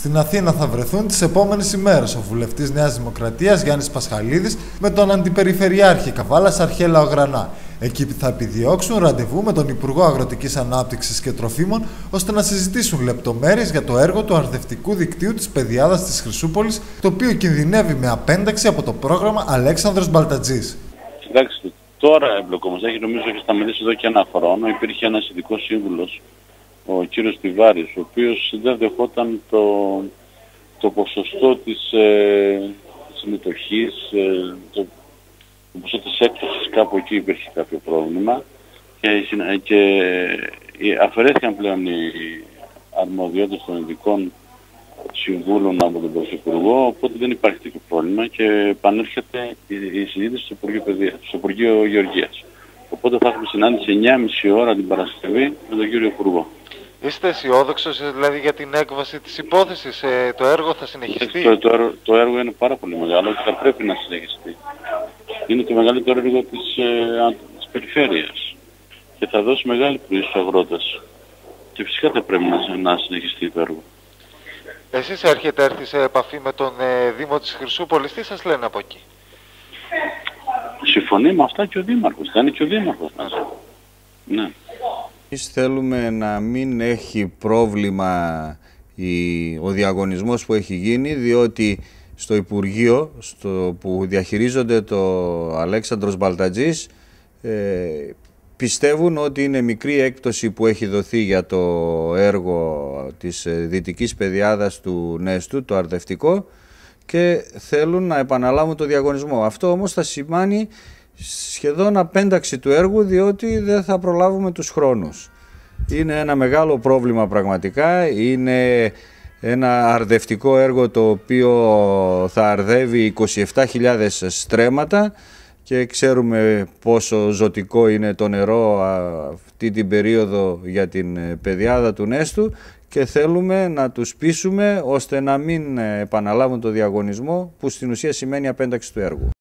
Στην Αθήνα θα βρεθούν τις επόμενες ημέρες ο βουλευτής Νέας Δημοκρατίας Γιάννης Πασχαλίδης με τον Αντιπεριφερειάρχη Καβάλας Αρχέλα Ογρανά. Εκεί θα επιδιώξουν ραντεβού με τον Υπουργό Αγροτικής Ανάπτυξης και Τροφίμων ώστε να συζητήσουν λεπτομέρειες για το έργο του αρδευτικού δικτύου της Πεδιάδας της Χρυσούπολης, το οποίο κινδυνεύει με απένταξη από το πρόγραμμα Αλέξανδρος Μπαλτατζής. Κοιτάξτε, τώρα εμπλεκόμαστε, νομίζω έχει σταματήσει εδώ και ένα χρόνο. Υπήρχε ένας ειδικός σύμβουλος, ο κύριος Τιβάρης, ο οποίος δεν δεχόταν το ποσοστό της συμμετοχής, το ποσοστό της έκπτωσης, κάπου εκεί υπήρχε κάποιο πρόβλημα και αφαιρέθηκαν πλέον οι αρμοδιότητες των ειδικών συμβούλων από τον Πρωθυπουργό, οπότε δεν υπάρχει τέτοιο πρόβλημα και επανέρχεται η συζήτηση στο Υπουργείο Γεωργίας. Οπότε θα έχουμε συνάντηση 9.30 ώρα την Παρασκευή με τον κύριο Υπουργό. Είστε αισιόδοξος δηλαδή για την έκβαση της υπόθεσης, το έργο θα συνεχιστεί? Το έργο είναι πάρα πολύ μεγάλο και θα πρέπει να συνεχιστεί. Είναι το μεγαλύτερο έργο της περιφέρειας και θα δώσει μεγάλη πλούση στους αγρότες. Και φυσικά θα πρέπει να συνεχιστεί το έργο. Εσείς έχετε έρθει σε επαφή με τον Δήμο της Χρυσούπολης, τι σας λένε από εκεί? Συμφωνεί με αυτά και ο Δήμαρχος, θα είναι και ο Δήμαρχος. Ναι. Εμείς θέλουμε να μην έχει πρόβλημα ο διαγωνισμός που έχει γίνει, διότι στο Υπουργείο που διαχειρίζονται το Αλέξανδρος Μπαλτατζής πιστεύουν ότι είναι μικρή έκπτωση που έχει δοθεί για το έργο της Δυτικής Πεδιάδας του Νέστου, το αρδευτικό, και θέλουν να επαναλάβουν το διαγωνισμό. Αυτό όμως θα σημάνει σχεδόν απένταξη του έργου, διότι δεν θα προλάβουμε τους χρόνους. Είναι ένα μεγάλο πρόβλημα πραγματικά, είναι ένα αρδευτικό έργο το οποίο θα αρδεύει 27.000 στρέμματα και ξέρουμε πόσο ζωτικό είναι το νερό αυτή την περίοδο για την Πεδιάδα του Νέστου και θέλουμε να τους πείσουμε ώστε να μην επαναλάβουν το διαγωνισμό, που στην ουσία σημαίνει απένταξη του έργου.